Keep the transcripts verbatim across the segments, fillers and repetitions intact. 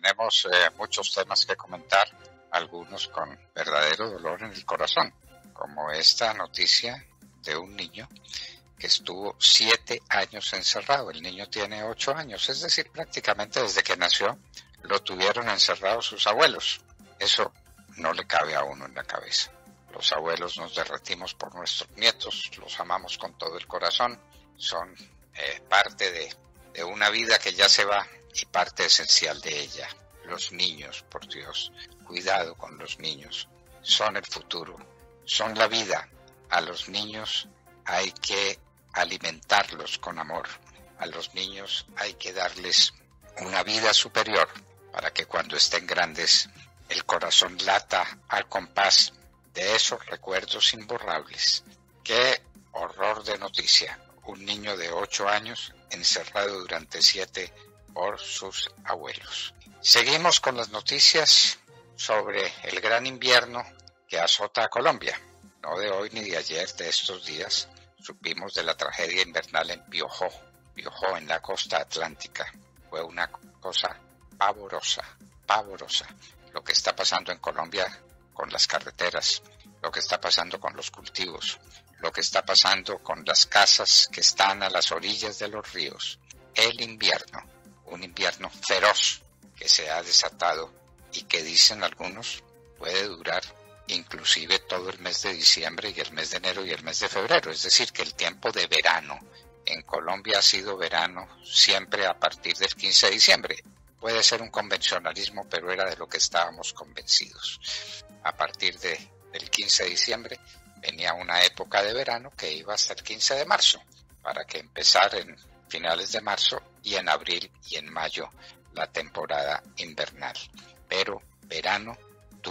tenemos eh, muchos temas que comentar, algunos con verdadero dolor en el corazón, como esta noticia de un niño que estuvo siete años encerrado. El niño tiene ocho años, es decir, prácticamente desde que nació lo tuvieron encerrado sus abuelos. Eso no le cabe a uno en la cabeza. Los abuelos nos derretimos por nuestros nietos, los amamos con todo el corazón, son eh, parte de, de una vida que ya se va y parte esencial de ella. Los niños, por Dios, cuidado con los niños, son el futuro, son la vida. A los niños hay que alimentarlos con amor, a los niños hay que darles una vida superior para que cuando estén grandes el corazón lata al compás de esos recuerdos imborrables. ¡Qué horror de noticia! Un niño de ocho años encerrado durante siete por sus abuelos. Seguimos con las noticias sobre el gran invierno que azota a Colombia. No de hoy ni de ayer, de estos días, supimos de la tragedia invernal en Piojó, Piojó en la costa atlántica. Fue una cosa pavorosa, pavorosa. Lo que está pasando en Colombia con las carreteras, lo que está pasando con los cultivos, lo que está pasando con las casas que están a las orillas de los ríos. El invierno, un invierno feroz que se ha desatado y que dicen algunos puede durar inclusive todo el mes de diciembre y el mes de enero y el mes de febrero. Es decir, que el tiempo de verano en Colombia ha sido verano siempre a partir del quince de diciembre. Puede ser un convencionalismo, pero era de lo que estábamos convencidos. A partir de, del quince de diciembre venía una época de verano que iba hasta el quince de marzo, para que empezara en finales de marzo y en abril y en mayo la temporada invernal. Pero verano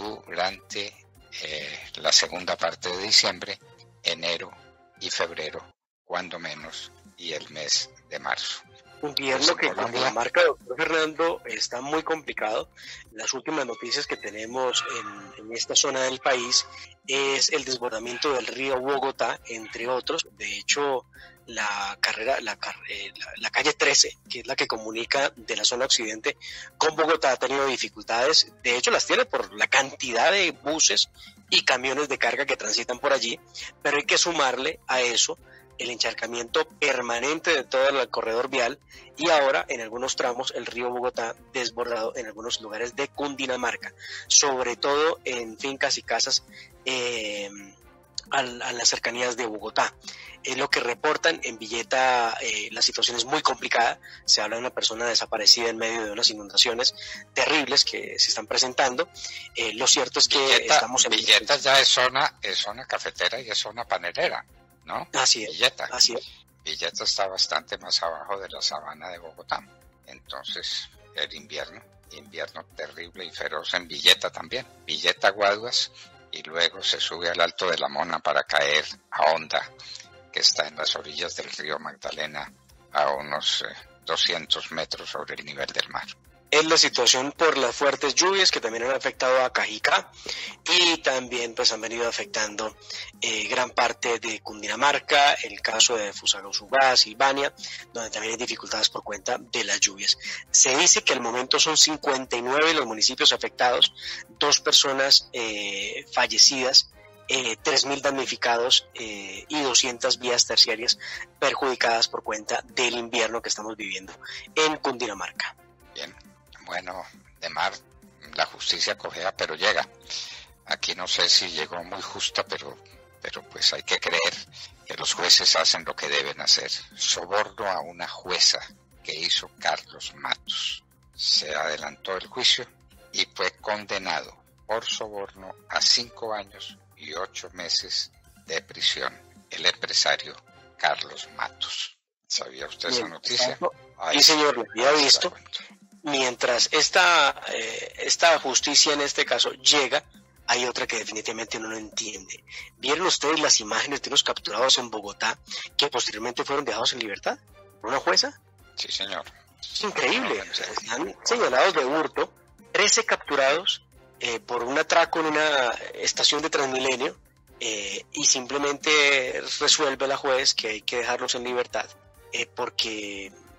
durante eh, la segunda parte de diciembre, enero y febrero, cuando menos, y el mes de marzo. Invierno que con la marca, doctor Fernando, está muy complicado. Las últimas noticias que tenemos en, en esta zona del país es el desbordamiento del río Bogotá, entre otros. De hecho, la carrera, la, eh, la, la calle trece, que es la que comunica de la zona occidente con Bogotá, ha tenido dificultades. De hecho, las tiene por la cantidad de buses y camiones de carga que transitan por allí, pero hay que sumarle a eso el encharcamiento permanente de todo el corredor vial y ahora en algunos tramos el río Bogotá desbordado en algunos lugares de Cundinamarca, sobre todo en fincas y casas eh, a, a las cercanías de Bogotá. Es lo que reportan en Villeta. Eh, la situación es muy complicada, se habla de una persona desaparecida en medio de unas inundaciones terribles que se están presentando. Eh, lo cierto es que Villeta, estamos en Villeta ya es zona, es zona cafetera y es zona panelera, ¿no? Así es, Villeta. así es. Villeta está bastante más abajo de la sabana de Bogotá. Entonces, el invierno, invierno terrible y feroz en Villeta también. Villeta, Guaduas, y luego se sube al Alto de la Mona para caer a Honda, que está en las orillas del río Magdalena, a unos eh, doscientos metros sobre el nivel del mar. Es la situación por las fuertes lluvias que también han afectado a Cajicá y también pues han venido afectando eh, gran parte de Cundinamarca, el caso de Fusagasugá, Silvania, donde también hay dificultades por cuenta de las lluvias. Se dice que al momento son cincuenta y nueve los municipios afectados, dos personas eh, fallecidas, eh, tres mil damnificados eh, y doscientas vías terciarias perjudicadas por cuenta del invierno que estamos viviendo en Cundinamarca. Bien. Bueno, de mar, la justicia cojea, pero llega. Aquí no sé si llegó muy justa, pero, pero pues hay que creer que los jueces hacen lo que deben hacer. Soborno a una jueza que hizo Carlos Matos. Se adelantó el juicio y fue condenado por soborno a cinco años y ocho meses de prisión. El empresario Carlos Matos. ¿Sabía usted Bien, esa noticia? Sí, señor, lo había visto. Mientras esta, eh, esta justicia en este caso llega, hay otra que definitivamente uno no entiende. ¿Vieron ustedes las imágenes de los capturados en Bogotá que posteriormente fueron dejados en libertad por una jueza? Sí, señor. Es increíble. No, Están señalados de hurto, trece capturados eh, por un atraco en una estación de Transmilenio eh, y simplemente resuelve la juez que hay que dejarlos en libertad eh, porque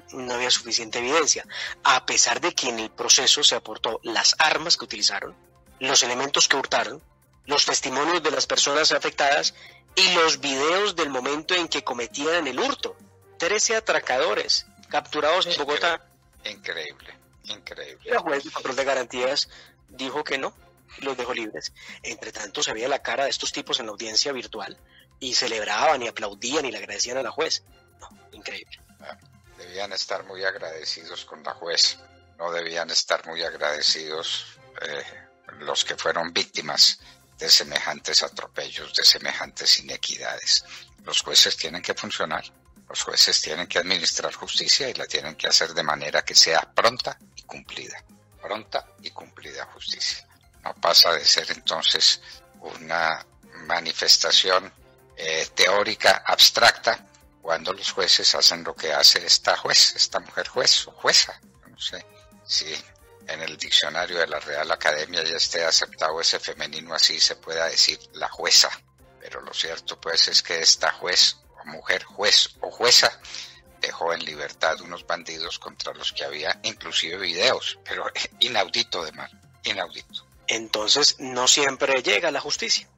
no había suficiente evidencia, a pesar de que en el proceso se aportó las armas que utilizaron, los elementos que hurtaron, los testimonios de las personas afectadas y los videos del momento en que cometían el hurto. trece atracadores capturados en Bogotá. Increíble, increíble. La juez de control de garantías dijo que no, los dejó libres. Entre tanto, se veía la cara de estos tipos en la audiencia virtual y celebraban y aplaudían y le agradecían a la juez. No, increíble. Debían estar muy agradecidos con la juez, no debían estar muy agradecidos eh, los que fueron víctimas de semejantes atropellos, de semejantes inequidades. Los jueces tienen que funcionar, los jueces tienen que administrar justicia y la tienen que hacer de manera que sea pronta y cumplida. Pronta y cumplida justicia. No pasa de ser entonces una manifestación eh, teórica abstracta cuando los jueces hacen lo que hace esta juez, esta mujer juez o jueza. No sé si en el diccionario de la Real Academia ya esté aceptado ese femenino así, se pueda decir la jueza. Pero lo cierto pues es que esta juez o mujer juez o jueza dejó en libertad unos bandidos contra los que había inclusive videos, pero inaudito de mal, inaudito. Entonces no siempre llega la justicia.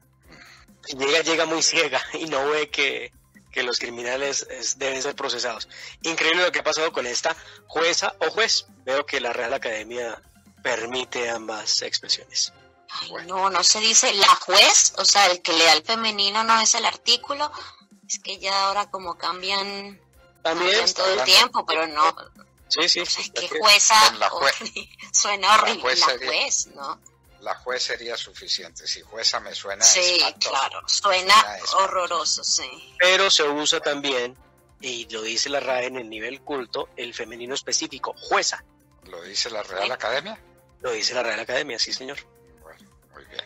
Llega, llega muy ciega y no ve que, que los criminales es, deben ser procesados. Increíble lo que ha pasado con esta jueza o juez. Veo que la Real Academia permite ambas expresiones. Ay, bueno. No, no se dice la juez, o sea, el que le da el femenino no es el artículo. Es que ya ahora como cambian, También cambian todo el tiempo, pero no. Sí, sí. O sea, es que jueza la juez, suena horrible, la juez, la sería, juez, ¿no? La juez sería suficiente, si jueza me suena sí, espantoso. Claro, suena, suena horroroso, sí. Pero se usa también, y lo dice la R A E en el nivel culto, el femenino específico, jueza. ¿Lo dice la Real ¿Sí? Academia? Lo dice la Real Academia, sí señor. Bueno, muy bien.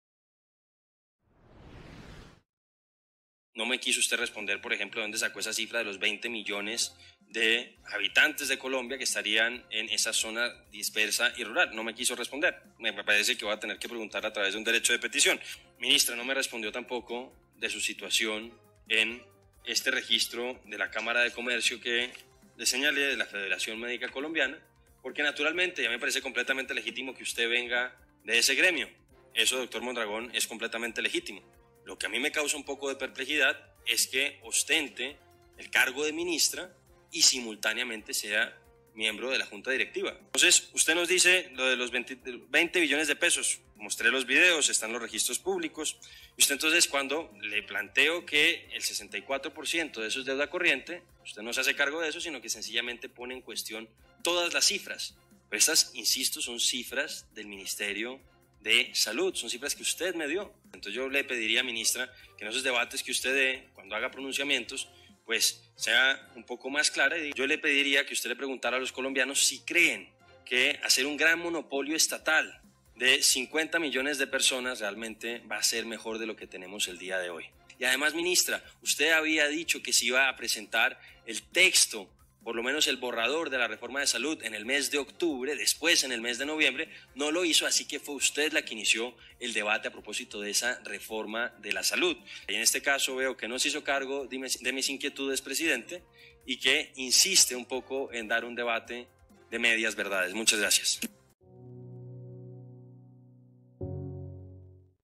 No me quiso usted responder, por ejemplo, de dónde sacó esa cifra de los veinte millones de habitantes de Colombia que estarían en esa zona dispersa y rural. No me quiso responder. Me parece que voy a tener que preguntar a través de un derecho de petición. Ministra, no me respondió tampoco de su situación en este registro de la Cámara de Comercio que le señalé de la Federación Médica Colombiana, porque naturalmente ya me parece completamente legítimo que usted venga de ese gremio. Eso, doctor Mondragón, es completamente legítimo. Lo que a mí me causa un poco de perplejidad es que ostente el cargo de ministra y simultáneamente sea miembro de la Junta Directiva. Entonces, usted nos dice lo de los veinte, veinte billones de pesos. Mostré los videos, están los registros públicos. Y usted entonces, cuando le planteo que el sesenta y cuatro por ciento de eso es deuda corriente, usted no se hace cargo de eso, sino que sencillamente pone en cuestión todas las cifras. Pero estas, insisto, son cifras del Ministerio de Salud, son cifras que usted me dio. Entonces yo le pediría, ministra, que en esos debates que usted dé, cuando haga pronunciamientos, pues sea un poco más clara. Y yo le pediría que usted le preguntara a los colombianos si creen que hacer un gran monopolio estatal de cincuenta millones de personas realmente va a ser mejor de lo que tenemos el día de hoy. Y además, ministra, usted había dicho que se iba a presentar el texto, por lo menos el borrador de la reforma de salud en el mes de octubre, después en el mes de noviembre, no lo hizo, así que fue usted la que inició el debate a propósito de esa reforma de la salud. Y en este caso veo que no se hizo cargo de mis, de mis inquietudes, presidente, y que insiste un poco en dar un debate de medias verdades. Muchas gracias.